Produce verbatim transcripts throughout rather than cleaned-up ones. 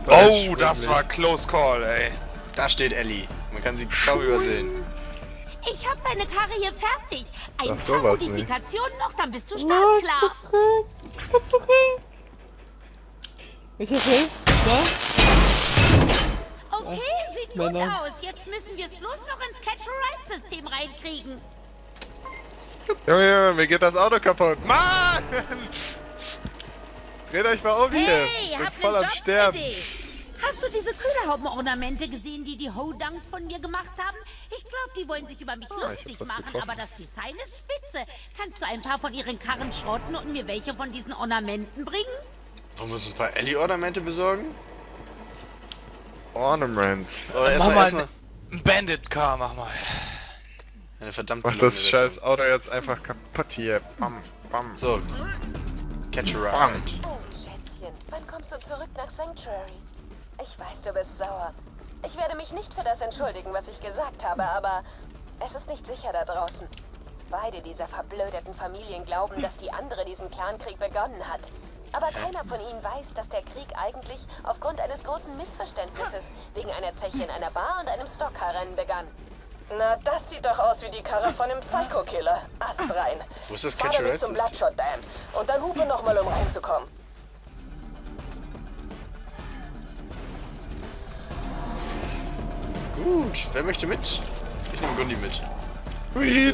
Oh, das war close call, ey. Da steht Ellie. Man kann sie kaum übersehen. Ich hab deine Karre hier fertig. Ein Ach, paar sowas Modifikationen noch, dann bist du Nein, startklar. ich bin zurück. Ich bin zurück. Ich helfe. Da? Okay, sieht gut Männer. aus. Jetzt müssen wir es bloß noch ins Catch-a-Ride-System reinkriegen. Junge, Junge, mir geht das Auto kaputt. Mann! Dreht euch mal um hier. Hey, Ich bin hab voll nen am Job Sterben. für dich. Hast du diese Kühlerhaubenornamente gesehen, die die Hodangs von mir gemacht haben? Ich glaube, die wollen sich über mich Ah, lustig ich hab was machen, getroffen. aber das Design ist spitze. Kannst du ein paar von ihren Karren schrotten und mir welche von diesen Ornamenten bringen? Wollen wir uns ein paar Ellie-Ornamente besorgen? Ornaments. Oder erstmal mal erstmal ein Bandit-Car, mach mal. eine verdammt Mach gelungene das scheiß Rettung. Auto jetzt einfach kaputt hier. Bam, bam. So. Catch a Bam. Ride. Oh, Schätzchen, wann kommst du zurück nach Sanctuary? Ich weiß, du bist sauer. Ich werde mich nicht für das entschuldigen, was ich gesagt habe, aber es ist nicht sicher da draußen. Beide dieser verblödeten Familien glauben, dass die andere diesen Clankrieg begonnen hat. Aber keiner von ihnen weiß, dass der Krieg eigentlich aufgrund eines großen Missverständnisses wegen einer Zeche in einer Bar und einem Stockcar-Rennen begann. Na, das sieht doch aus wie die Karre von dem Psycho-Killer. Ast rein. Wo ist das Fahr Catch a damit Ride zum System? Bloodshot Dam. Und dann hupe nochmal, um reinzukommen. Gut. Wer möchte mit? Ich nehme Gundi mit. Sweet.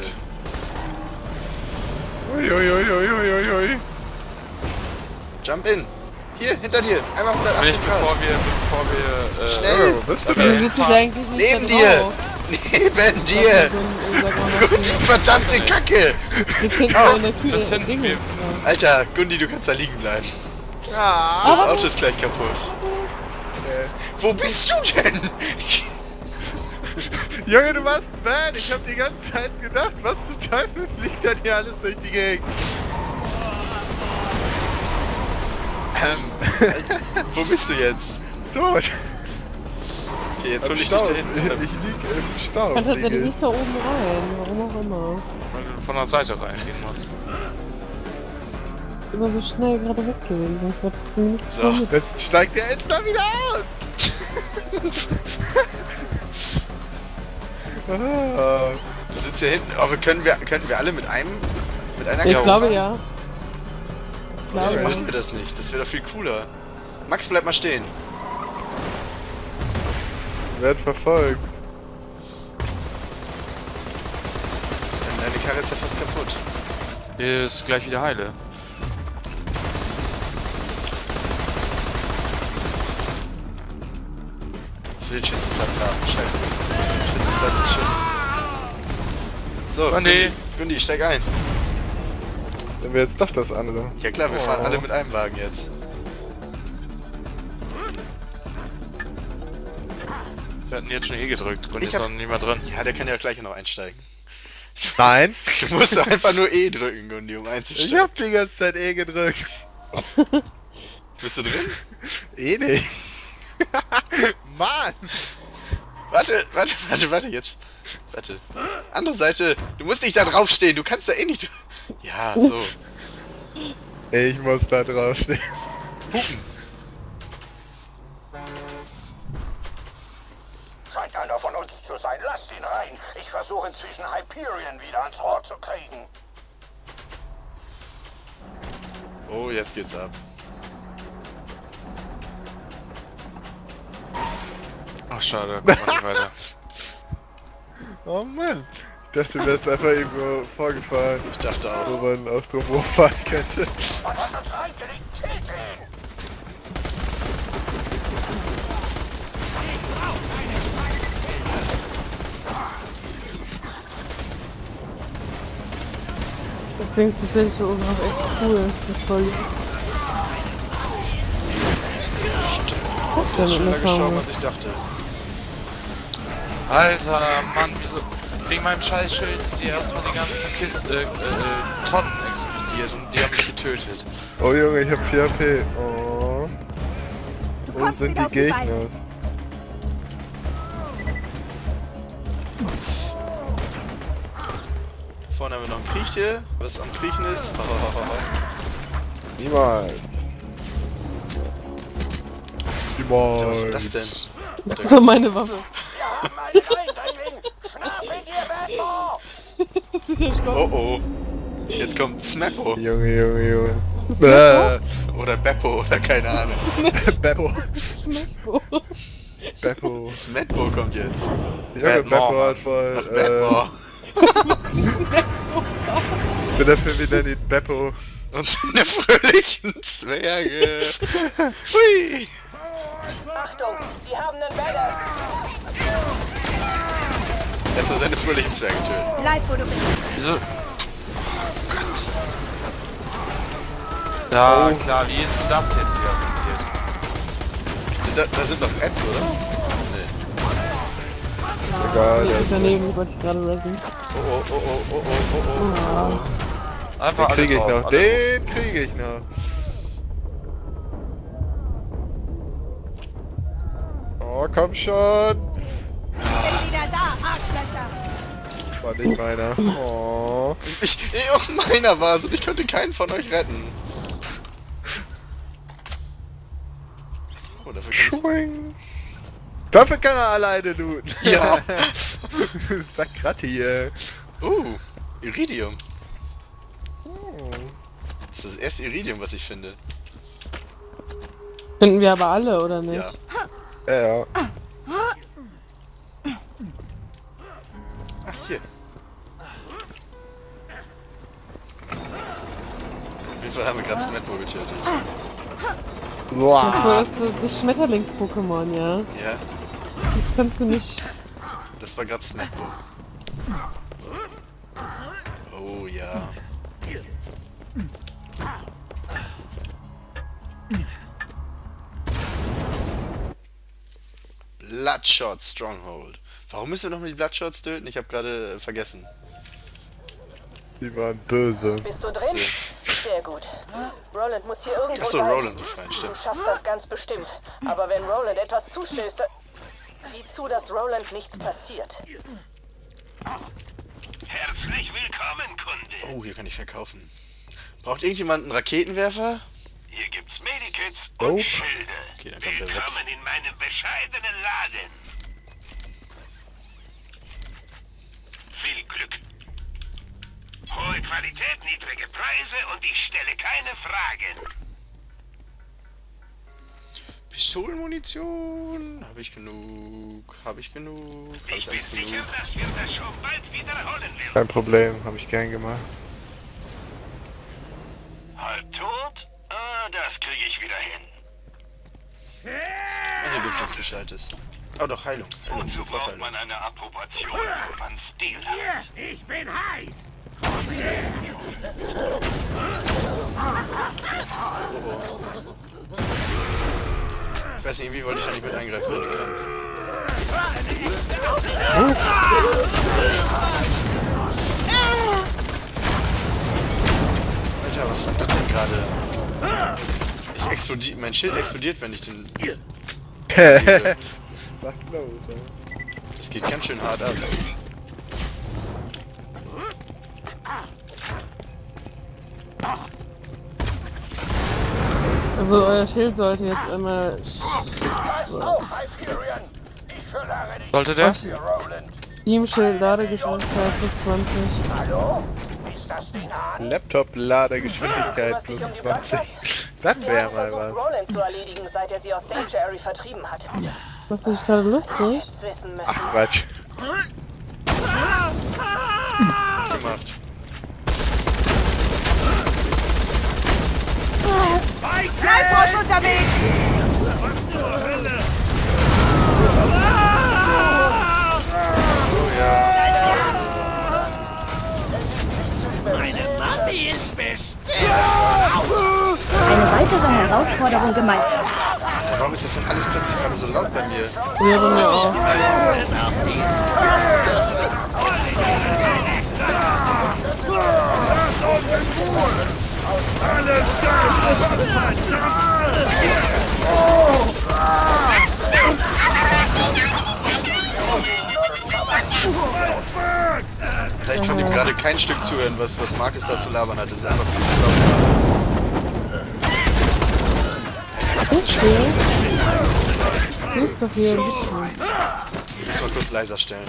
Uiuiuiuiuiui. Jump in. Hier, hinter dir. Einmal hundertachtzig Nicht Grad. bevor wir, bevor wir, äh, Schnell. Wo bist du Wieso denn? sitzt du eigentlich nicht Neben da dir. drauf? Neben dir. Gundi, verdammte Kacke. Sitzt hinten Oh, in der Tür. das finden Ding. wir. Alter, Gundi, du kannst da liegen bleiben. Ah, Das Auto ist gleich kaputt. Äh, wo bist du denn? Junge, du warst bad. Ich hab die ganze Zeit gedacht, was zum Teufel fliegt denn hier alles durch die Gegend? Ähm, Wo bist du jetzt? tot. Okay, jetzt hol Im ich dich Staub. da Ich hinten. lieg im Staub. Kann tatsächlich liege ich. nicht da oben rein. Warum auch immer. Weil du von der Seite reingehen musst. Immer so schnell gerade weg gewesen. Ich hab zumindest So. vermisst. Jetzt steigt der jetzt da wieder aus. Ah. Du sitzt hier hinten. Oh, wir können wir könnten wir alle mit einem mit einer Ich Karre glaube fahren? ja. Ich Wieso glaube machen wir das nicht? Das wäre doch viel cooler. Max, bleib mal stehen. Werd verfolgt. Denn deine Karre ist ja fast kaputt. Hier ist gleich wieder heile. Ich will den Schützenplatz haben. Scheiße. Schützenplatz ist schön. So, Oh, nee. Gundi, Gundi, steig ein. Nehmen wir jetzt doch das andere. Ja klar, wir Oh. fahren alle mit einem Wagen jetzt. Wir hatten jetzt schon E gedrückt und Ich ist hab- noch niemand drin. Ja, der kann ja gleich noch einsteigen. Nein. Du musst doch einfach nur E drücken, Gundi, um Ich einzusteigen. hab die ganze Zeit E gedrückt. Bist du drin? Eh nicht. Mann. Warte, warte, warte, warte, jetzt. Warte. Andere Seite. Du musst nicht da draufstehen, du kannst da eh nicht. Ja, so. Ich muss da draufstehen. Hupen. Scheint einer von uns zu sein. Lasst ihn rein. Ich versuche inzwischen Hyperion wieder ans Rohr zu kriegen. Oh, jetzt geht's ab. Ach schade, da kommt man nicht weiter. Oh Mann. Ich dachte, du wärst einfach irgendwo vorgefahren, Ich dachte auch. wo man auch drum hochfahren könnte. Man hat uns reingelegt. Killt ihn! Das Ding ist tatsächlich hier oben noch echt cool. Das ist voll lieb. Der ist schneller gestorben, als ich dachte. Alter, Mann, wieso? Wegen meinem Scheißschild sind die erstmal die ganzen Kisten, äh, äh, Tonnen explodiert und die haben mich getötet. Oh Junge, ich hab vier H P. Oh. Du Wo kommst sind wieder die auf die Beine. Gegner? Vorne haben wir noch ein Kriechtier, was am Kriechen ist. Niemals. Die Moin. Was war das denn? Das war meine Waffe. Ja, mein Eindringling! Schnapp ihn dir, Batman! Das ist ja schlimm. Oh oh. Jetzt kommt Smeppo. Junge, Junge, Junge. Bäh. Oder Beppo oder keine Ahnung. Beppo. Smeppo. Beppo. Smetbo kommt jetzt. Junge, Batman. Beppo hat voll. Ach, Äh, Batman. ich bin dafür, wie nennt ihn Beppo. Und seine fröhlichen Zwerge. Hui. Achtung, die haben einen Badass. Erstmal seine fröhlichen Zwerge töten. Bleib, wo du bist. Wieso? Oh Gott. Ja, klar, wie ist denn das jetzt wieder passiert? Sind da, da sind noch Ads, oder? Nee. Egal, Nee, der daneben wollte ich gerade resen. Oh oh oh oh oh oh oh oh. Einfach Den kriege ich alle drauf, noch, alle den kriege ich noch. Oh, komm schon! Bin wieder da, Arschlöcher. War nicht meiner. Oh. Ich, oh, meiner war's und ich konnte keinen von euch retten. Oh, dafür kann Schwing. Dafür kann er alleine, du. Ja. Sakratti, ey. ich... Uh, Iridium. Das ist das erste Iridium, was ich finde. Finden wir aber alle, oder nicht? Ja. Ja, ja. Ach, hier. Auf jeden Fall haben wir gerade Smetbo getötet. Das Boah. war das, das Schmetterlings-Pokémon, ja. Ja, Das könnte nicht... das war gerade Smetbo. Oh ja. Bloodshot Stronghold. Warum müssen wir nochmal die Bloodshots töten? Ich habe gerade äh, vergessen. Die waren böse. Bist du drin? Sehr gut. Roland muss hier irgendwo Achso, sein. Roland befreien, Du stimmt. schaffst das ganz bestimmt. Aber wenn Roland etwas zustößt, dann... Sieh zu, dass Roland nichts passiert. Herzlich willkommen, Kunde. Oh, hier kann ich verkaufen. Braucht irgendjemand einen Raketenwerfer? Hier gibt's Medikits Oh. und Schilde. Okay, dann kommt er weg. Willkommen in meinem bescheidenen Laden. Viel Glück. Hohe Qualität, niedrige Preise und ich stelle keine Fragen. Pistolenmunition. Habe ich genug? Habe ich genug? Habe Ich ich bin alles sicher, genug? dass wir das schon bald wiederholen werden. Kein Problem, habe ich gern gemacht. Halb tot? Ah, das kriege ich wieder hin. Ah, hier gibt's nichts Gescheites. Oh doch, Heilung. Heilung, Wozu sofort braucht Heilung. man eine Approbation, wenn man Stil hat? Ich bin heiß. Ich weiß nicht, irgendwie wollte ich da nicht mit eingreifen in den Kampf. Alter, was war das denn gerade? Ich explodiere, mein Schild explodiert, wenn ich den... Was los, ey? Das geht ganz schön hart ab. Also euer Schild sollte jetzt einmal... Pass auf, Hyperion! Ich verlange dich Sollte der? für Roland. Teamschild, Ladegeschwindigkeit plus zwanzig. Hallo? Ist das die Nahn? Laptop-Ladegeschwindigkeit Kümmerst dich plus um die zwanzig. Bloodshots? Das Sie wäre haben mal versucht, was. Roland zu erledigen, seit er sie aus Sanctuary vertrieben hat. Machst du dich gerade lustig? Jetzt wissen müssen. Ach Quatsch. Gemacht. Greifrosch unterwegs! Oh ja. Es ist nicht zu übersehen, dass Die ist bestimmt. Eine weitere Herausforderung gemeistert. Alter, warum ist das denn alles plötzlich gerade so laut bei mir? Ja, bei mir auch. Alter, ich konnte ihm gerade kein Stück zuhören, was, was Markus da zu labern hat. Das ist einfach viel zu laut. Alter, krasse Scheiße. ist doch hier ein bisschen. Ich muss mal kurz leiser stellen.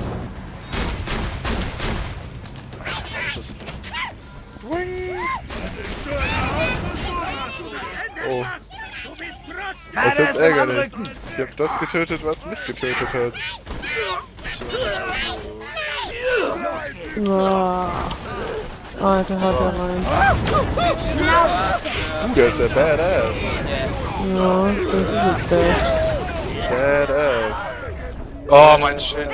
Was ist das? Oh. Das ist jetzt ärgerlich. Ich hab das getötet, was mich getötet hat. Wow. Alter, hat er rein. Der ist ja badass. Ja, das ist jetzt bad. Badass. Oh, mein Schild.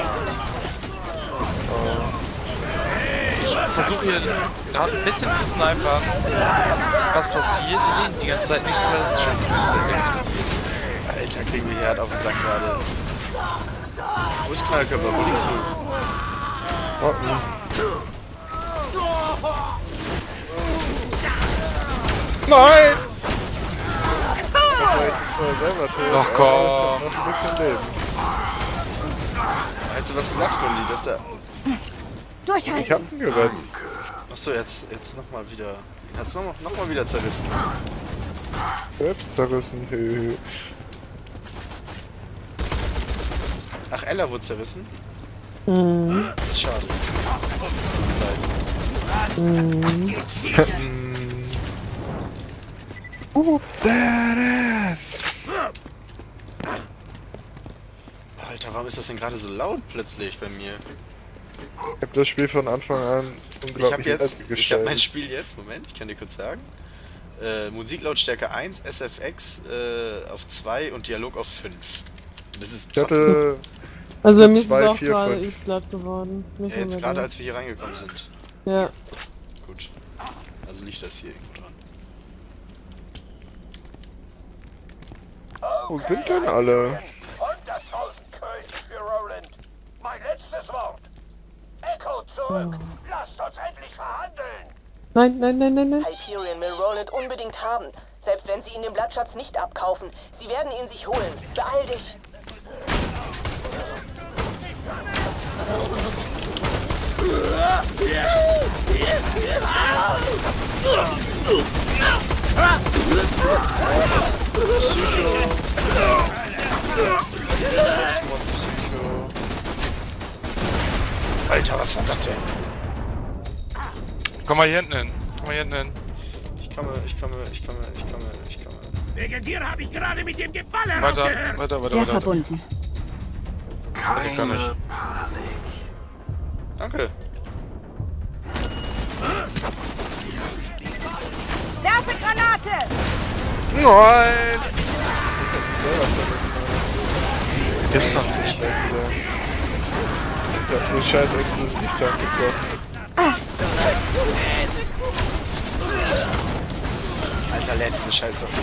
Ich versuche hier gerade ein bisschen zu snipern. Was passiert? Wir sehen die ganze Zeit nichts, weil das Schild die ganze Zeit explodiert. Alter, kriegen wir hier halt auf den Sack gerade. Wo ist Knallkörper? Wo liegst du? Oh, nein! Ach komm. Noch ein bisschen Leben. Hättest du was gesagt, Gundi? Das ist ja... Ich hab ihn gerettet. Achso, jetzt, jetzt nochmal wieder... Hat's nochmal noch mal wieder zerrissen. Selbst zerrissen. Hö. Ach, Ella wurde zerrissen? Mhm. Das ist schade. Mhm. Uh, badass! Alter, warum ist das denn gerade so laut plötzlich bei mir? Ich hab das Spiel von Anfang an Ich unglaublich habe jetzt, leise ich habe gestaltet. mein Spiel jetzt, Moment, ich kann dir kurz sagen. Äh, Musiklautstärke eins, S F X äh, auf zwei und Dialog auf fünf. Das ist Ich trotzdem... hatte... Also bei mir ist es Zwei, auch vier, gerade fünf. übelst laut geworden. Nicht Ja, jetzt mehr gerade da. als wir hier reingekommen sind. Ja. Gut. Also liegt das hier irgendwo dran. Wo sind denn alle? hunderttausend Köln für Roland. Mein letztes Wort. Echo zurück. Lasst uns endlich verhandeln. Nein, nein, nein, nein, nein. Hyperion will Roland unbedingt haben. Selbst wenn sie ihn den Blattschatz nicht abkaufen. Sie werden ihn sich holen. Beeil dich. Psycho. Selbstmord, Psycho. Alter, was war das denn? Komm mal hier hinten hin. Komm mal hier hinten hin. Ich komme, ich komme, ich komme, ich komme, ich komme. Wegen dir habe ich gerade mit dem Geballer Weiter, aufgehört. weiter, weiter, Sehr weiter. verbunden. Ich kann nicht. Danke. Werfe Granate! Nein! Gibt's doch nicht. Ich hab so scheiß Explosivtank getroffen. Alter, lädt diese Scheißwaffe.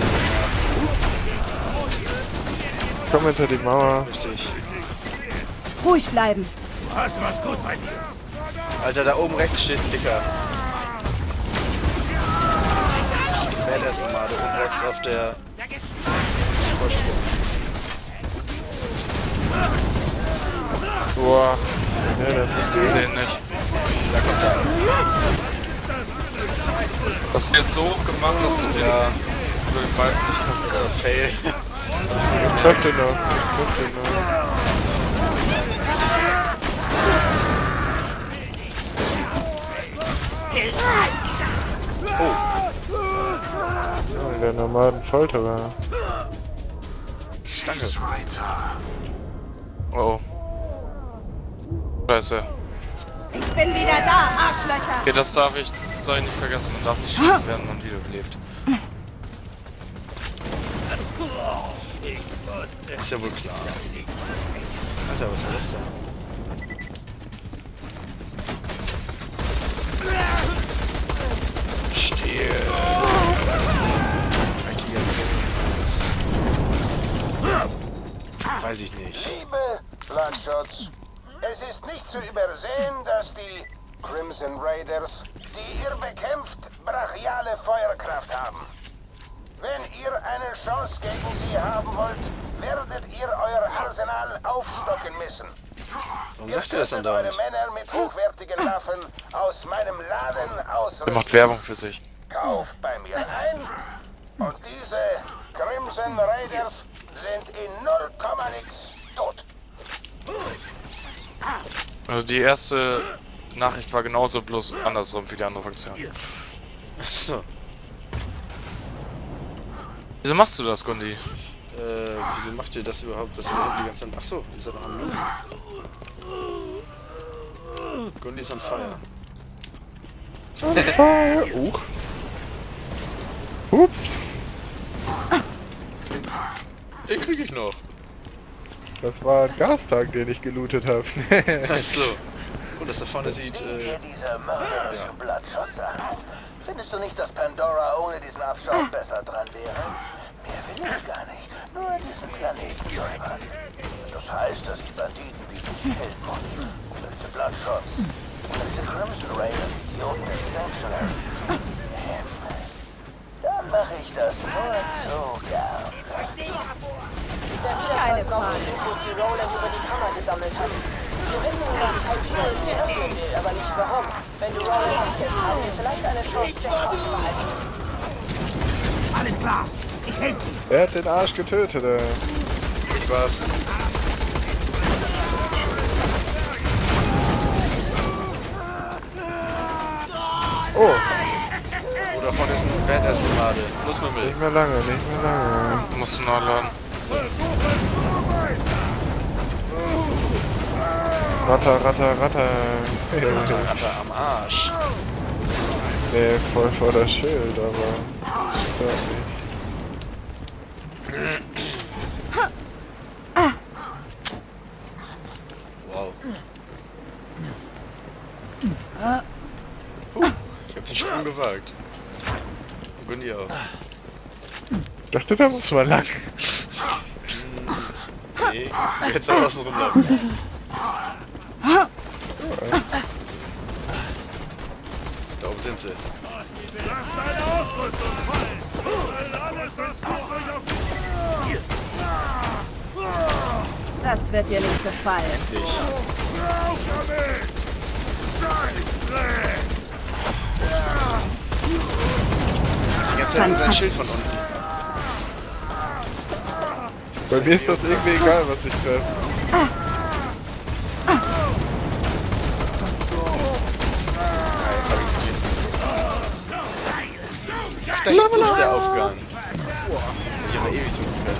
Komm hinter die Mauer. Richtig. Ruhig bleiben. Du hast was gut bei dir. Alter, da oben rechts steht ein Dicker. Badass Nomade, oben rechts auf der Vorsprung. Boah, Ja, das Siehst du ich ihn? seh ihn nicht. Da kommt er. Hast du jetzt so hoch gemacht, dass ich den Ja, über den Balken nicht hab? das war Fail. Treff den noch. Treff den noch. Ja, der normalen Folterer. Danke. Oh. Scheiße. Ich bin wieder da, Arschlöcher! Okay, das darf ich, das soll ich nicht vergessen. Man darf nicht schießen, während man wiederbelebt. Ist ja wohl klar. Alter, was war das denn? Still. Dreckiger Sohn. Weiß ich nicht. Liebe Bloodshotz, es ist nicht zu übersehen, dass die Crimson Raiders, die ihr bekämpft, brachiale Feuerkraft haben. Wenn ihr eine Chance gegen sie haben wollt, werdet ihr euer Arsenal aufstocken müssen. Warum Ihr sagt ihr das könntet andauernd? eure Männer mit hochwertigen Waffen aus meinem Laden Der macht ausrüsten. Werbung für sich. Kauft bei mir ein und diese Crimson Raiders sind in null Komma nix tot. Also die erste Nachricht war genauso, bloß andersrum wie die andere Fraktion. Achso. Wieso machst du das, Gundi? Äh, wieso macht ihr das überhaupt, dass ihr die ganze Zeit... Achso, ist er noch am Looten? Gundi ist on fire. Huch. Ups. Den krieg ich noch. Das war ein Gastank, den ich gelootet habe. Achso. Und das da vorne sieht... Sieh Äh, dir diese mörderischen Bloodshots an. Findest du nicht, dass Pandora ohne diesen Abschaum besser dran wäre? Mehr will ich gar nicht. Nur diesen Planeten säubern. Das heißt, dass ich Banditen wie dich killen muss. Oder diese Bloodshots. Oder diese Crimson Raiders Idioten in Sanctuary. Himmel. Dann mache ich das nur zu gern. Der Widerstand braucht die Infos, die Roland über die Kammer gesammelt hat. Wir wissen, dass Hyperion sie öffnen will, aber nicht warum. Wenn du Roland richtest, haben wir vielleicht eine Chance, Jack aufzuhalten. Alles klar. Ich helfe dir. Wer hat den Arsch getötet, ey? ich war's. Oh, Oh, da vorne ist ein Badass-Nomade. Los, Mimmel. nicht mehr lange, nicht mehr lange. Musst du noch laden. Ratter, ratter, ratter. Der Ratter am Arsch. Nee, voll vor das Schild, aber... stört mich. Wow. Oh, ich hab den Sprung gewagt. Und Gundi auch. Ich dachte, da muss man lang. Nee, jetzt auch außen rumlaufen. Da oben sind sie. Lass deine Ausrüstung fallen. Weil alles, was gut euch auf Das wird dir nicht gefallen. Ich. Die ganze Zeit nur sein Schild von unten. Bei mir ist das irgendwie egal, was ich treffe. Ah, jetzt hab ich ihn. Ach, da hinten ist der Aufgang. Ich habe ewig suchen können.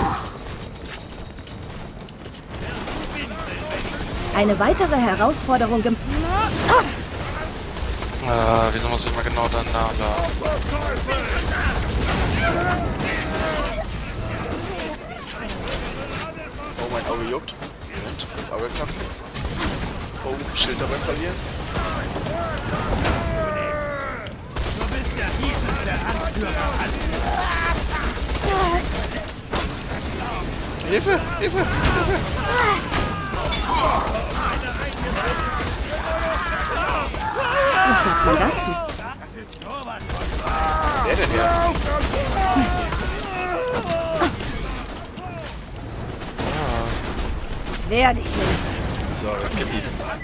Eine weitere Herausforderung gem... Äh, wieso muss ich mal genau dann da laden? Oh, mein Auge juckt. Moment, das Auge kratzen. Oh, Schild dabei verlieren. Du bist der hieseste Anführer an. Hilfe! Hilfe! Hilfe! Was sagt man dazu? Das ist sowas von... Wer denn hier? Werde ich nicht. So, jetzt gib ihn.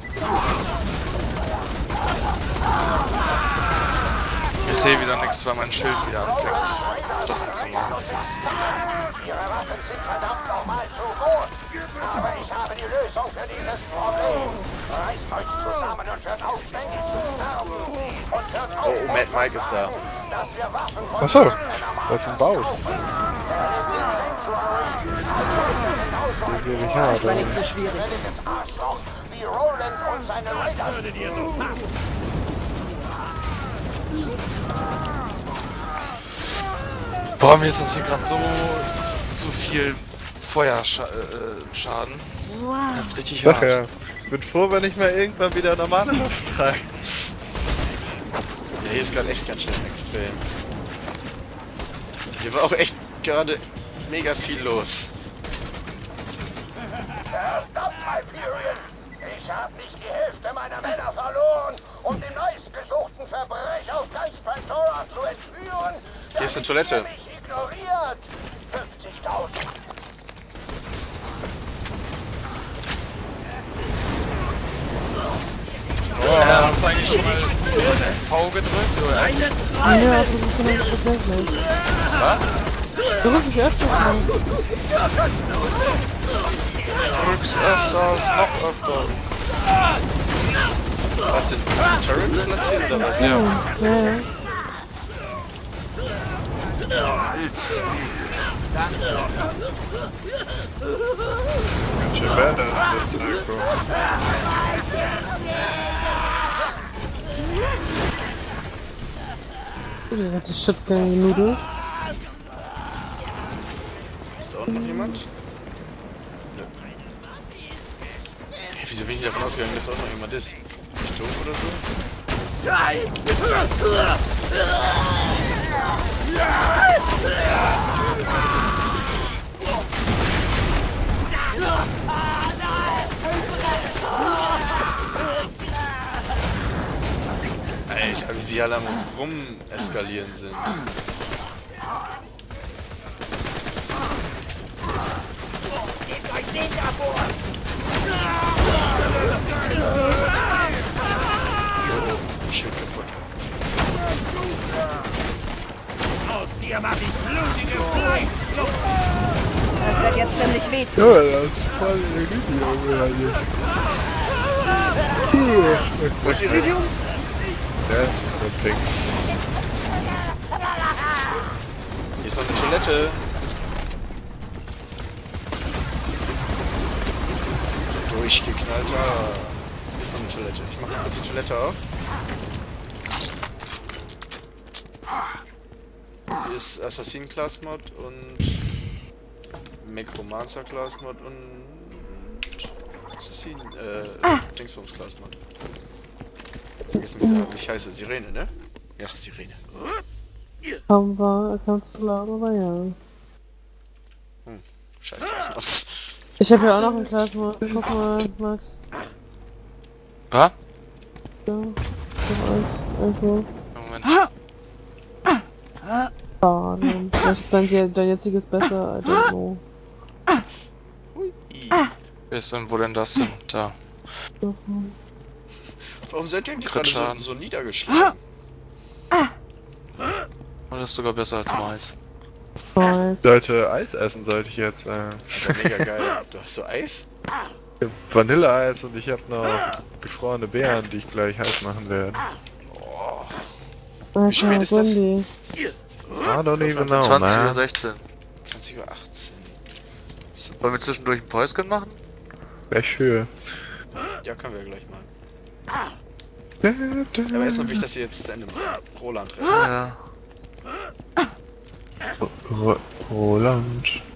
Ich sehe wieder nichts, weil mein Schild wieder anfängt. Sachen zu machen. Ihre Waffen sind verdammt nochmal zu gut. Aber ich habe die Lösung für dieses Problem. Reißt euch zusammen und hört auf, ständig zu sterben. Und hört auf, Oh, oh, Mad Mike ist da. dass wir Waffen von Achso, diesen Männermals das ist ein Baus. kaufen. Er lebt in Sanctuary. Also ist er genauso ein geht nicht hart, Das war nicht so schwierig. gefährliches Arschloch wie Roland und seine Raiders. Boah, mir ist das hier gerade so zu viel Feuerschaden. Wow. Ganz richtig Ach hart. ja, ich bin froh, wenn ich mal irgendwann wieder normale Luft trage. Ja, hier ist gerade echt ganz schön extrem. Hier war auch echt gerade mega viel los. Verdammt, Hyperion! Ich habe nicht die Hälfte meiner Männer verloren, um den meistgesuchten Verbrecher auf ganz Pandora zu entführen. Hier ist eine damit Toilette. ihr mich ignoriert. fünfzigtausend. Ja, hast du eigentlich schon mal V gedrückt? Oder? Ja, das ist genau das Gleiche. Du rufst mich öfter an. Drück's öfters, noch öfter. Was denn? Turret platzieren oder was? Ja. Ja, ja. Ganz schön badass, der Psycho. Der hat die Shotgun genudelt. Ist da unten noch jemand? Nö. Hey, wieso bin ich davon ausgegangen, dass da auch noch jemand ist? Bin ich doof oder so? Alter, wie sie alle am Rum-eskalieren sind. Schild kaputt. Aus dir mach ich blutige Fleisch! Das wird jetzt ziemlich wehtun. Ja, das ist voll Iridium, Wo ist Iridium? der ist so pink. Hier ist noch eine Toilette. Durchgeknallter. Hier ist noch eine Toilette. Ich mach mal kurz die Toilette auf. Hier ist Assassin Class Mod und Necromancer Class Mod und Assassin, äh, Dingsbums Class Mod. Vergessen, wie sie ich heiße. Sirene, ne? Ja, Sirene. Kaum war, kaum zu laut, aber ja. Hm, scheiß Class Mods. Ich habe ja auch noch einen Klassenmod. Guck mal, Max. Was? Ja, noch eins. Irgendwo. Moment. Ah, nein. Vielleicht ist dein, dein jetziges besser, I don't know. Wer ist denn, wo denn das denn? Da. Warum seid ihr eigentlich gerade so, Kritzschaden. so niedergeschlagen? Und das ist sogar besser als Mais. Nice. Sollte Eis essen, sollte ich jetzt. Äh, Alter, mega geil. Du hast so Eis? ich hab Vanilleeis und ich hab noch gefrorene Beeren, die ich gleich heiß machen werde. Alter, Wie spät ist das? Bundy. I don't even know, zwanzig Uhr man. sechzehn. zwanzig Uhr achtzehn. Wollen wir zwischendurch ein Päuschen machen? Wäre schön. Ja, können wir gleich mal. Aber erstmal will ich, dass ihr jetzt zu Ende macht. Roland rennt. Ja. Roland.